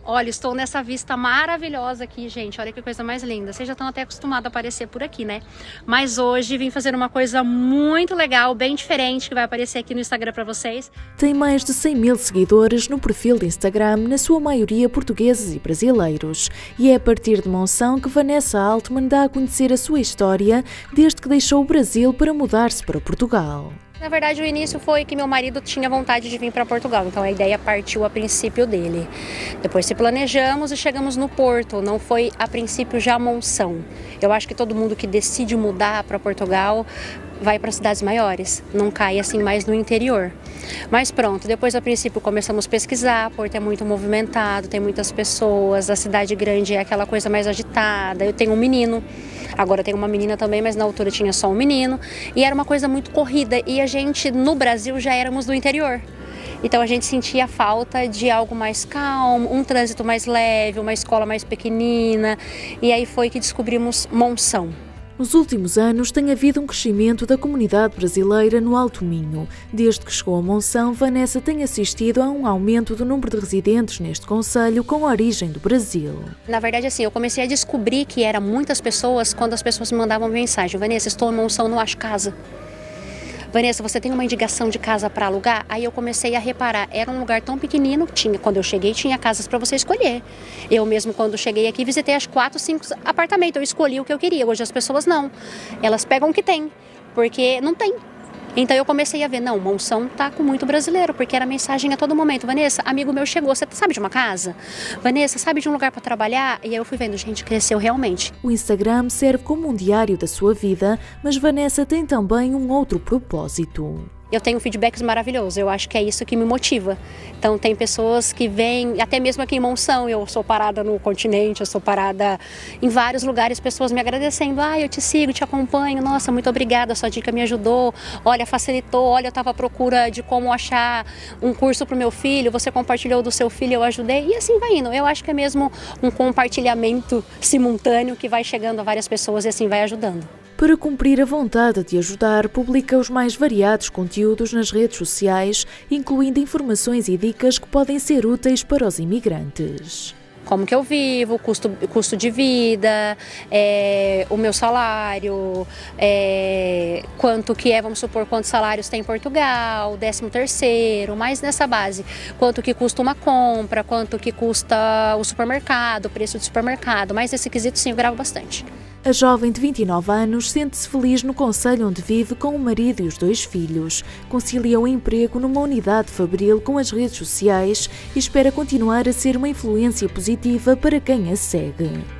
Olha, estou nessa vista maravilhosa aqui, gente. Olha que coisa mais linda. Vocês já estão até acostumados a aparecer por aqui, né? Mas hoje vim fazer uma coisa muito legal, bem diferente, que vai aparecer aqui no Instagram para vocês. Tem mais de 100 mil seguidores no perfil de Instagram, na sua maioria portugueses e brasileiros. E é a partir de Monção que Vanessa Altman dá a conhecer a sua história desde que deixou o Brasil para mudar-se para Portugal. Na verdade, o início foi que meu marido tinha vontade de vir para Portugal, então a ideia partiu a princípio dele. Depois se planejamos e chegamos no Porto, não foi a princípio já Monção. Eu acho que todo mundo que decide mudar para Portugal vai para cidades maiores, não cai assim mais no interior. Mas pronto, depois a princípio começamos a pesquisar, Porto é muito movimentado, tem muitas pessoas, a cidade grande é aquela coisa mais agitada, eu tenho um menino. Agora tem uma menina também, mas na altura tinha só um menino. E era uma coisa muito corrida. E a gente, no Brasil, já éramos do interior. Então a gente sentia falta de algo mais calmo, um trânsito mais leve, uma escola mais pequenina. E aí foi que descobrimos Monção. Nos últimos anos tem havido um crescimento da comunidade brasileira no Alto Minho. Desde que chegou a Monção, Vanessa tem assistido a um aumento do número de residentes neste concelho com origem do Brasil. Na verdade, assim, eu comecei a descobrir que eram muitas pessoas quando as pessoas me mandavam mensagem: Vanessa, estou em Monção, não acho casa. Vanessa, você tem uma indicação de casa para alugar? Aí eu comecei a reparar, era um lugar tão pequenino, quando eu cheguei tinha casas para você escolher. Eu mesmo quando cheguei aqui visitei as 4, 5 apartamentos, eu escolhi o que eu queria. Hoje as pessoas não, elas pegam o que tem, porque não tem. Então eu comecei a ver, não, Monção tá com muito brasileiro, porque era mensagem a todo momento: Vanessa, amigo meu chegou, você sabe de uma casa? Vanessa, sabe de um lugar para trabalhar? E aí eu fui vendo, gente, cresceu realmente. O Instagram serve como um diário da sua vida, mas Vanessa tem também um outro propósito. Eu tenho feedbacks maravilhosos, eu acho que é isso que me motiva. Então tem pessoas que vêm, até mesmo aqui em Monção, eu sou parada no Continente, eu sou parada em vários lugares, pessoas me agradecendo: eu te sigo, te acompanho, nossa, muito obrigada, sua dica me ajudou, olha, facilitou, olha, eu estava à procura de como achar um curso para o meu filho, você compartilhou do seu filho, eu ajudei, e assim vai indo. Eu acho que é mesmo um compartilhamento simultâneo que vai chegando a várias pessoas e assim vai ajudando. Para cumprir a vontade de ajudar, publica os mais variados conteúdos nas redes sociais, incluindo informações e dicas que podem ser úteis para os imigrantes. Como que eu vivo, custo de vida, o meu salário, quanto que vamos supor, quantos salários tem em Portugal, 13º, mais nessa base. Quanto que custa uma compra, quanto que custa o supermercado, o preço do supermercado, mas nesse quesito sim eu gravo bastante. A jovem de 29 anos sente-se feliz no concelho onde vive com o marido e os 2 filhos. Concilia o emprego numa unidade fabril com as redes sociais e espera continuar a ser uma influência positiva para quem a segue.